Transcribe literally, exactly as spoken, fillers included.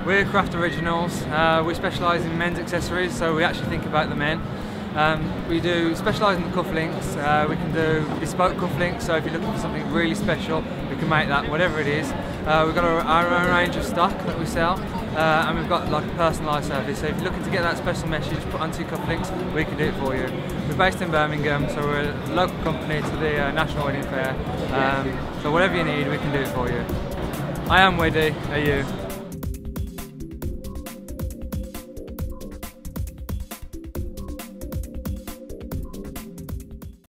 We're Craft Originals. Uh, we specialise in men's accessories, so we actually think about the men. Um, we do specialise in the cufflinks. Uh, we can do bespoke cufflinks, so if you're looking for something really special, we can make that, whatever it is. Uh, we've got our, our own range of stock that we sell, uh, and we've got like a personalised service. So if you're looking to get that special message put onto your cufflinks, we can do it for you. We're based in Birmingham, so we're a local company to the uh, National Wedding Fair. Um, so whatever you need, we can do it for you. I am Weddy. Are you?